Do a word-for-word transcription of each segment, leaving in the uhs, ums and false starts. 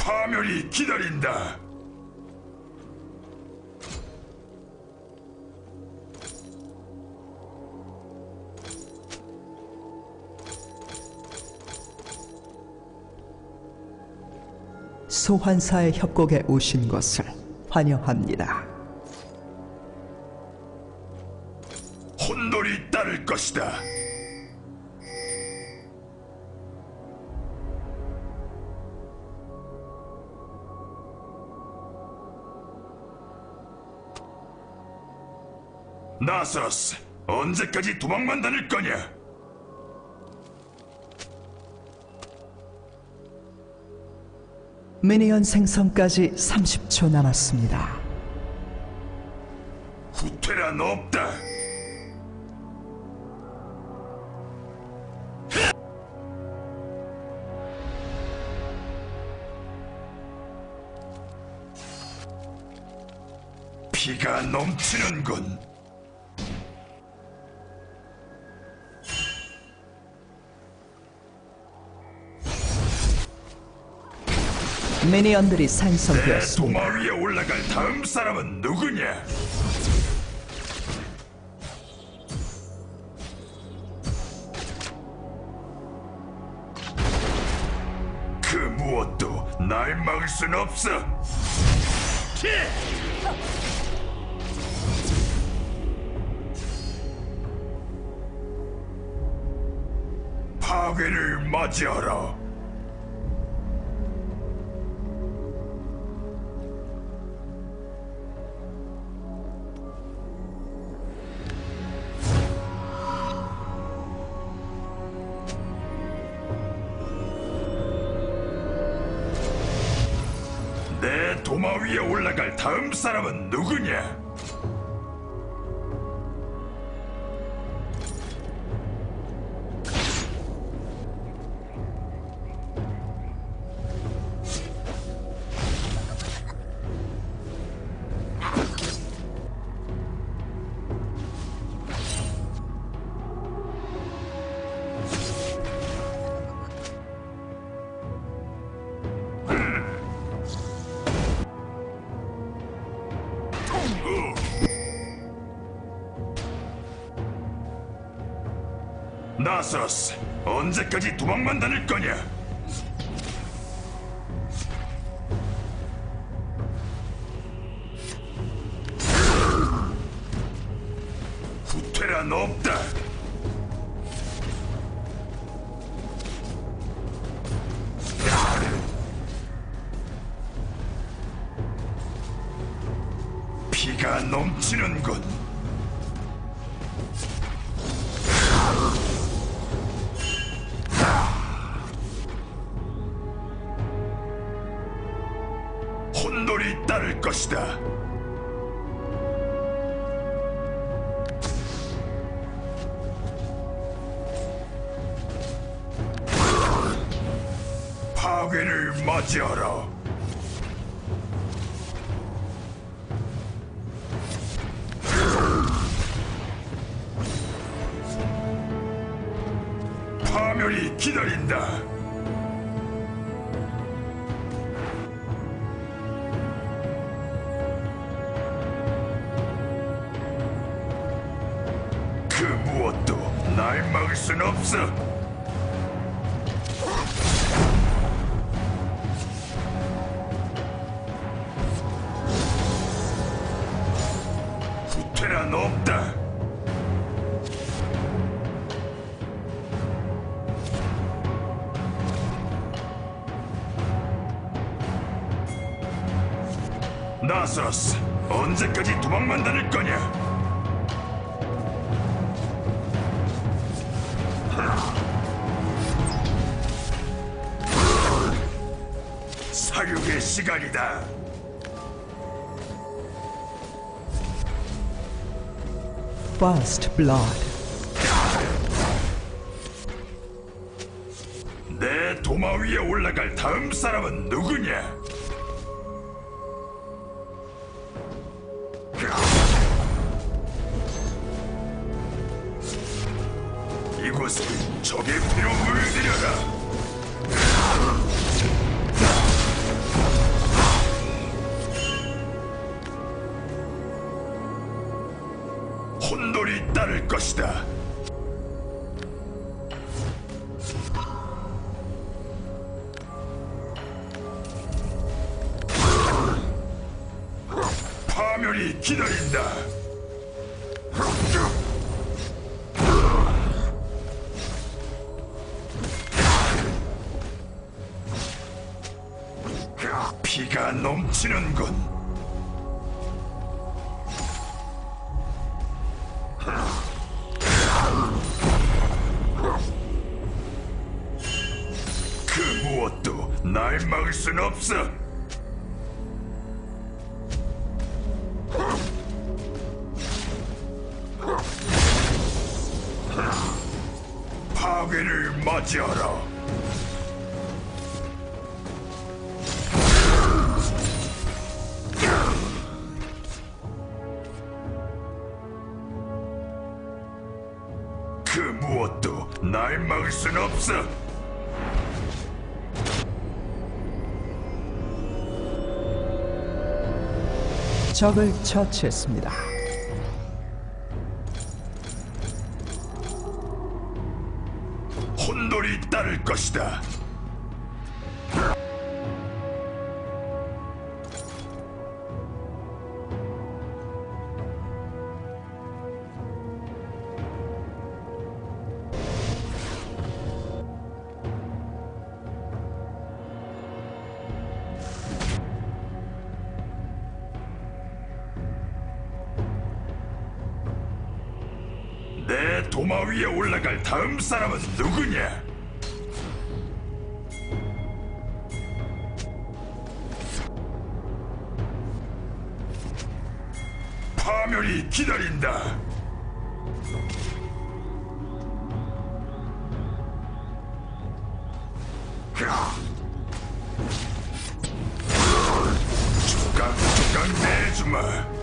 파멸이 기다린다. 소환사의 협곡에 오신 것을 환영합니다. 혼돈이 따를 것이다. 나서스, 언제까지 도망만 다닐 거냐? 미니언 생성까지 삼십 초 남았습니다. 후퇴란 없다. 피가 넘치는군. 미니언들이 내 생성되었습니다. 도마 위에 올라갈 다음 사람은 누구냐? 그 무엇도 날 막을 순 없어. 파괴를 맞이하라. 내 도마 위에 올라갈 다음 사람은 누구냐? 나서스, 언제까지 도망만 다닐 거냐? 후퇴란 없다. 피가 넘치는군. 혼돈이 따를 것이다. 파괴를 맞이하라. 파멸이 기다린다. 그 무엇도 날 막을 순 없어. 후퇴란 없다. 나서스, 언제까지 도망만 다닐 거냐? 사육의 시간이다. First Blood. 내 도마 위에 올라갈 다음 사람은 누구냐? 이곳을 적의 피로 물들여라. 따를 것이다. 파멸이 기다린다. 피가 넘치는군. 그 무엇도 날 막을 순 없어. 파괴를 맞이하라. 그 무엇도 날 막을 순 없어. 적을 처치했습니다. 혼돌이 따를 것이다. 내 도마 위에 올라갈 다음 사람은 누구냐? 파멸이 기다린다. 조각조각 내주마.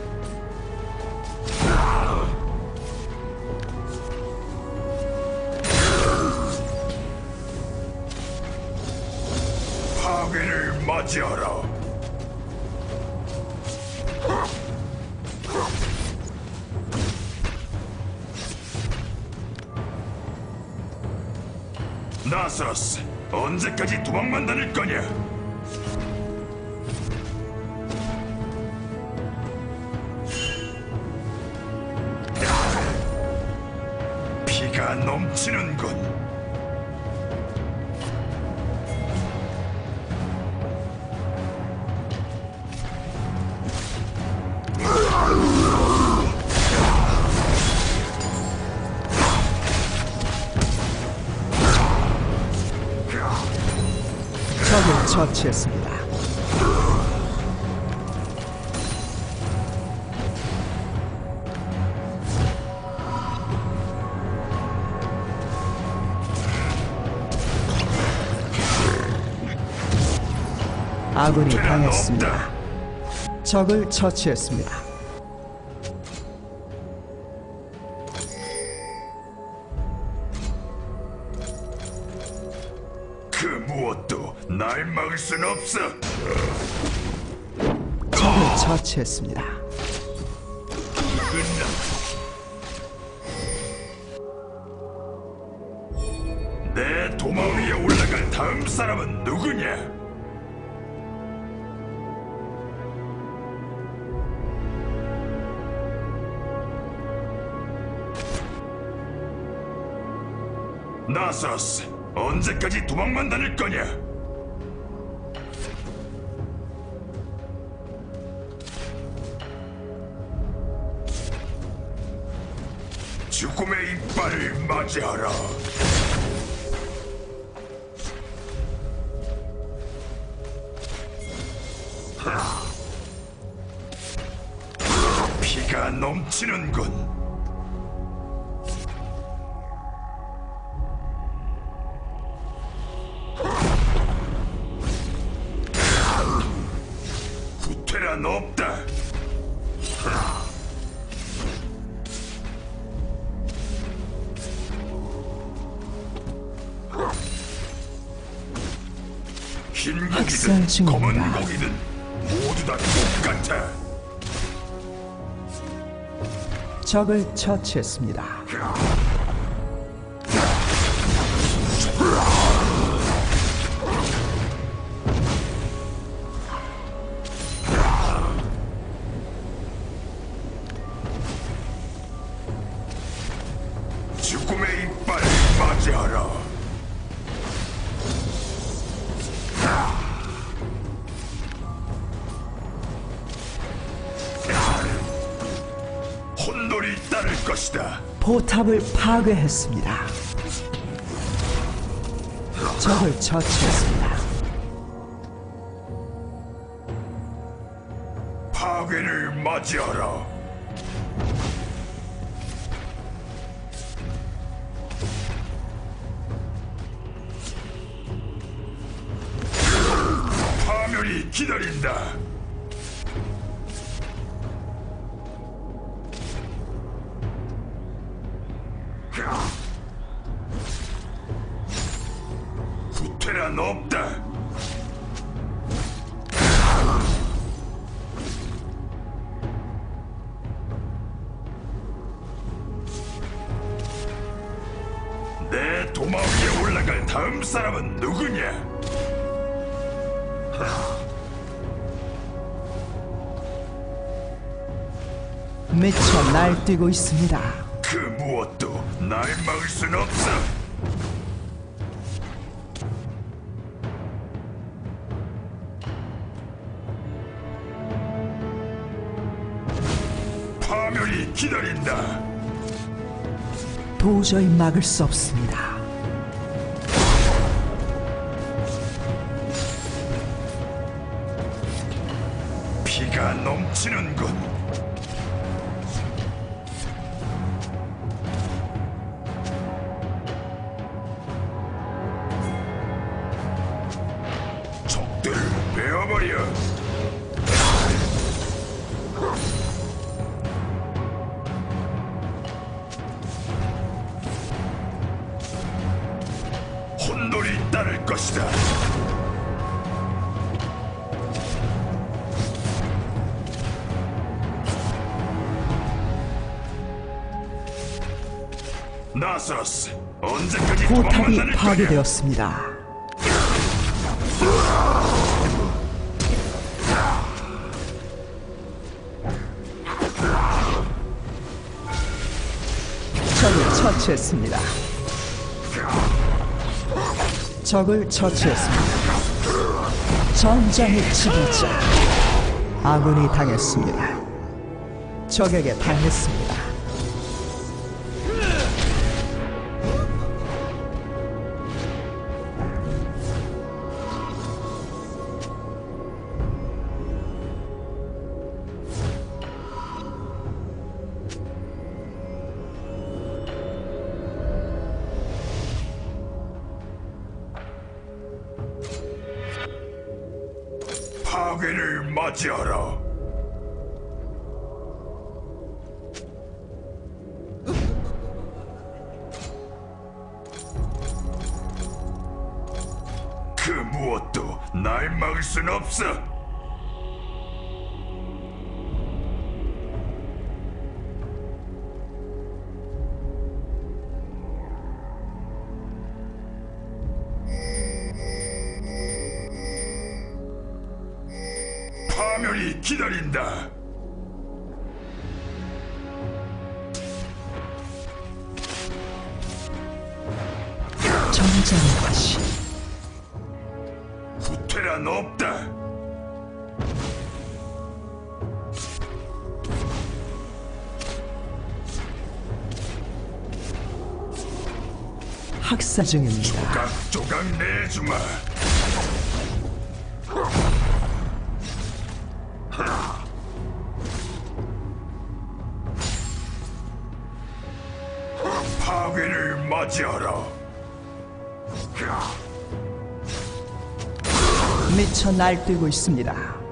파괴를 맞이하라. 나서스, 언제까지 도망만 다닐 거냐? 피가 넘치는군. 적을 처치했습니다. 아군이 당했습니다. 적을 처치했습니다. 그 무엇도 날 막을 순 없어. 적을 처치했습니다. 끝나. 내 도마 위에 올라갈 다음 사람은 누구냐? 나서스, 언제까지 도망만 다닐 거냐? 죽음의 이빨을 맞이하라. 피가 넘치는군. 후퇴란 없다. 흰 학살 고기든 중입니다. 검은 고기든 모두 다 똑같아. 적을 처치했습니다. 죽음의 이빨 맞이하라. 혼돈이 따를 것이다. 포탑을 파괴했습니다. 적을 처치했습니다. 파괴를 맞이하라. 파멸이 기다린다. 후퇴란 없다. 내 도마 위에 올라갈 다음 사람은 누구냐? 미쳐 날뛰고 있습니다. 그 무엇도 날 막을 순 없어. 파멸이 기다린다. 도저히 막을 수 없습니다. 피가 넘치는군. 적들을 베어버려. 혼돈이 따를 것이다. 나서스, 언제까지 도망만 포탑이 다닐 거냐? 파괴되었습니다. 적을 처치했습니다. 적을 처치했습니다. 전장의 지도자 아군이 당했습니다. 적에게 당했습니다. 파괴를 맞이하라. 그 무엇도 날 막을 순 없어. 파멸이 기다린다. 전장의 화신 후퇴란 없다. 학사 중입니다. 조각조각 내주마. 파괴를 맞이하라. 미쳐 날뛰고 있습니다.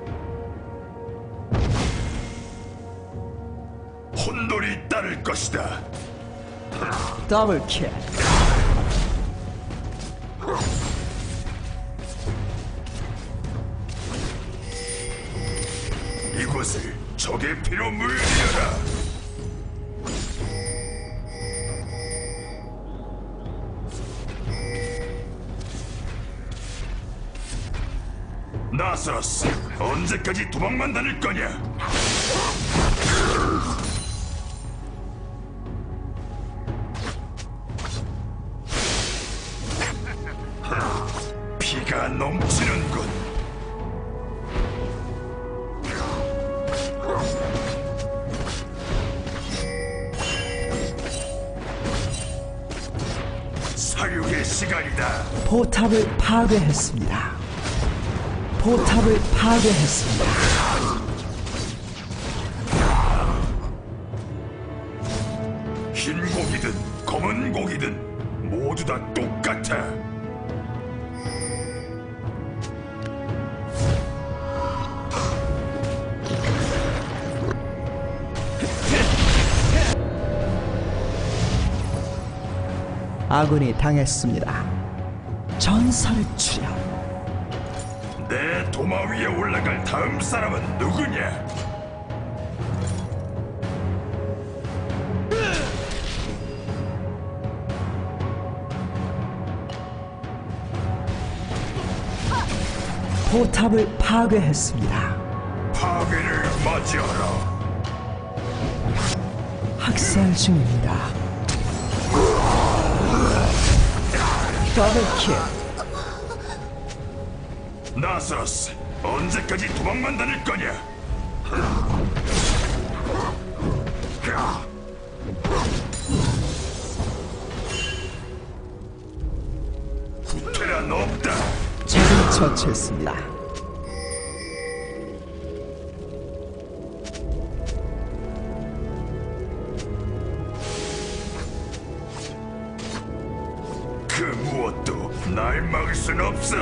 혼돈이 따를 것이다. 더블킬. 이곳을 적의 피로 물리려라. 나스러스, 언제까지 도망만 다닐 거냐? 피가 넘치는군. 사육의 시간이다. 포탑을 파괴했습니다. 포탑을 파괴했습니다. 흰 고기든 검은 고기든 모두 다 똑같아. 아군이 당했습니다. 전설의 출현. 내 도마 위에 올라갈 다음 사람은 누구냐? 포탑을 파괴했습니다. 파괴를 맞이하라. 학살 중입니다. 더블킬. 나서스, 언제까지 도망만 다닐 거냐? 후퇴란 없다. 적을 처치했습니다. 그 무엇도 날 막을 순 없어.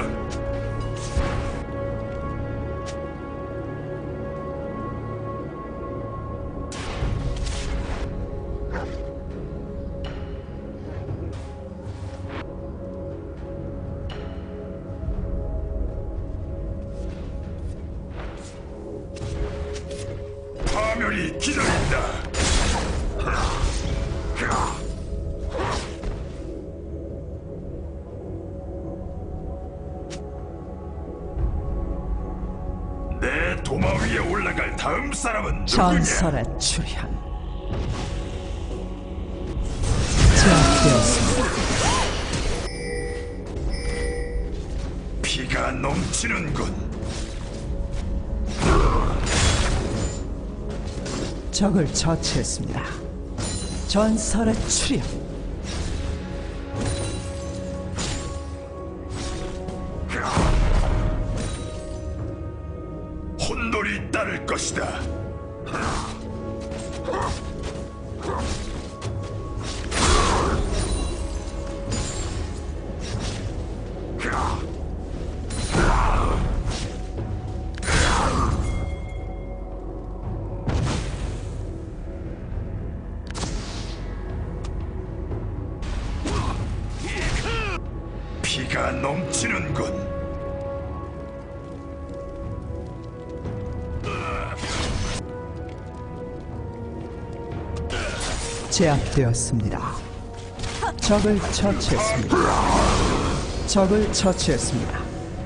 파멸이 기다린다. 내 도마 위에 올라갈 다음 사람은 누구냐? 전설의 출현. 제압되었습니다. 피가 넘치는군. 적을 처치했습니다. 전설의 출현. 혼돌이 따를 것이다. 피가 넘치는군. 제압되었습니다. 적을 처치했습니다. 적을 처치했습니다.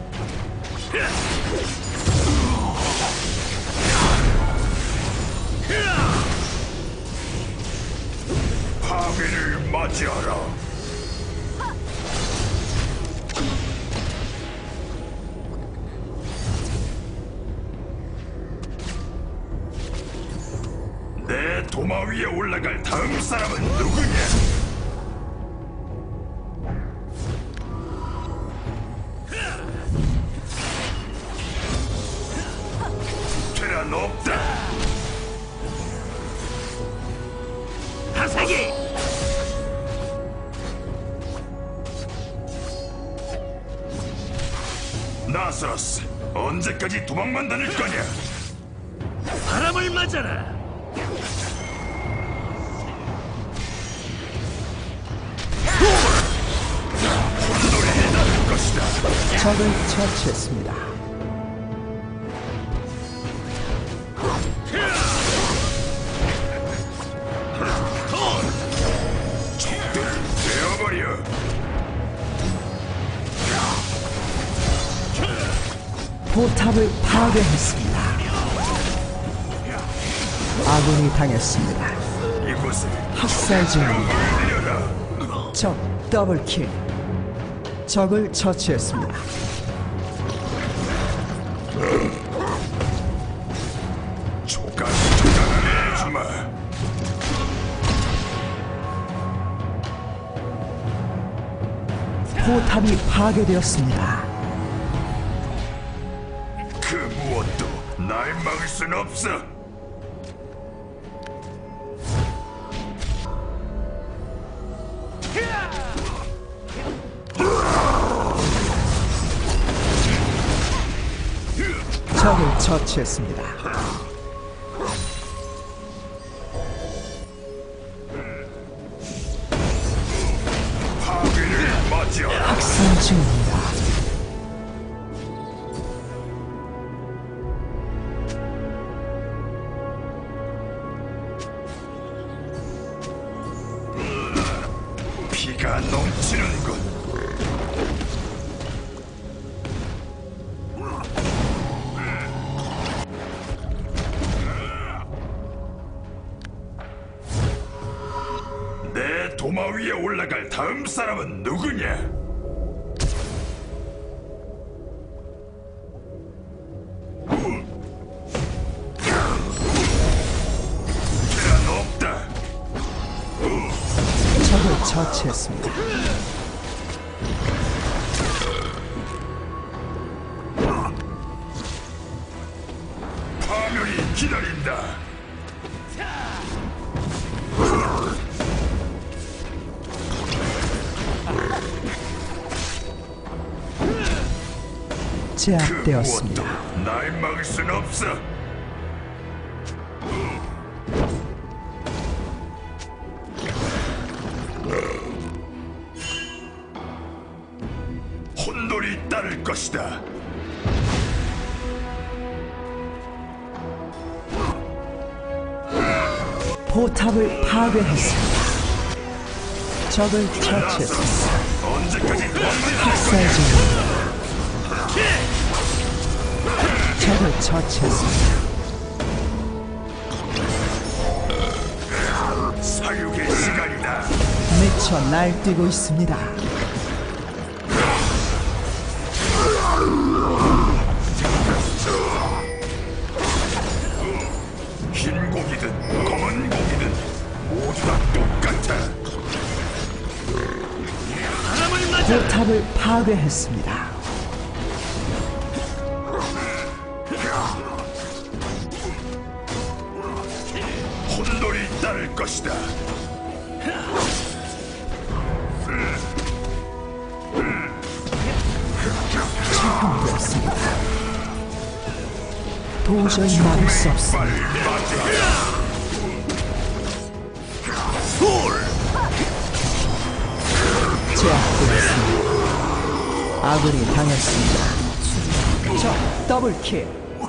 파괴를 맞이하라. 내 도마 위에 올라갈 다음 사람은 누구냐? 퇴란 없다. 하사기! 나서스, 언제까지 도망만 다닐 거냐? 바람을 맞아라. 혼돌이 따를 것이다. 적을 처치했습니다. 적들을 베어버려. 포탑 포탑을 파괴했습니다. 아군이 당했습니다. 이곳을 학살 중입니다. 내려라. 적 더블킬. 적을 처치했습니다. 조각 조각 내주마. 포탑이 파괴되었습니다. 그 무엇도 날 막을 순 없어. 적을 처치했습니다. 파괴를 맞이하라. 학살 중입니다. 피가 넘치는군. 내 도마 위에 올라갈 다음 사람은 누구냐? 계란 없다. 적을 처치했습니다. 파멸이 기다린다. 그 제압되었습니다. 무엇도 날 막을 순 없어. 혼돈이 따를 것이다. 포탑을 파괴했습니다. 적을 처치했습니다. 언제까지 학살 중입니다. 적을 처치했습니다. 사육의 시간이다. 미쳐 날뛰고 있습니다. 흰 고기든 검은 고기든 모두 다 똑같아. 바람을 맞아라. 포탑을 파괴했습니다. 혼돈이 따를 것이다. 처형되었습니다. 도저히 막을 수 없습니다. 빨리 맞이하라. 제압되었습니다. 아군이 당했습니다. 적 더블킬.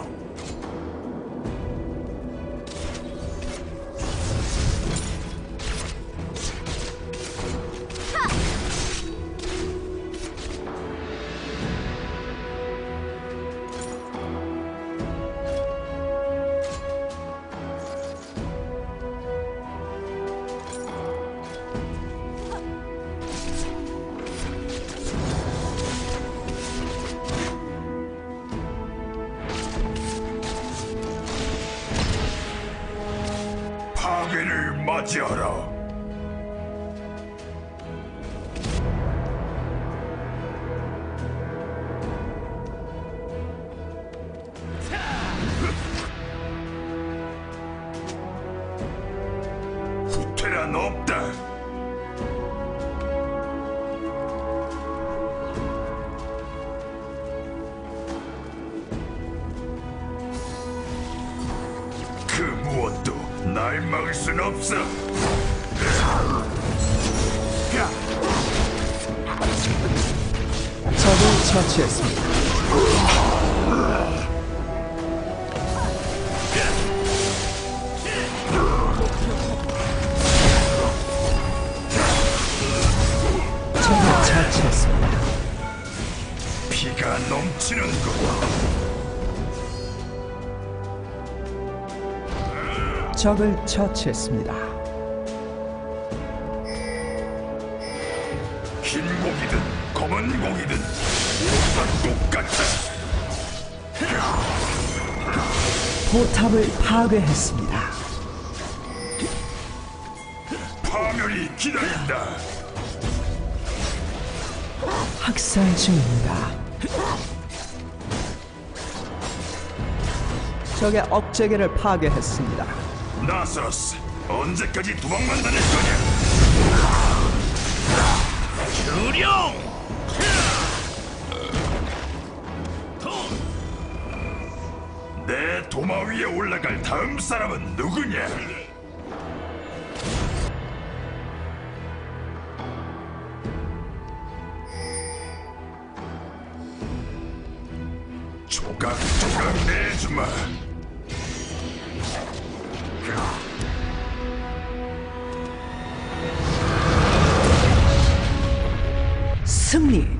파괴를 맞이하라. 후퇴란 없다. 그 무엇도 날 막을 순 없어. 적을 처치했습니다. 적을 처치했습니다. 피가 넘치는군. 적을 처치했습니다. 흰 고기든 검은 고기든 모두 다 똑같아. 포탑을 파괴했습니다. 파멸이 기다린다. 학살 중입니다. 적의 억제기를 파괴했습니다. 나서스, 언제까지 도망만 다닐 거냐? 유령. 내 도마 위에 올라갈 다음 사람은 누구냐? 조각조각 내주마. 승리!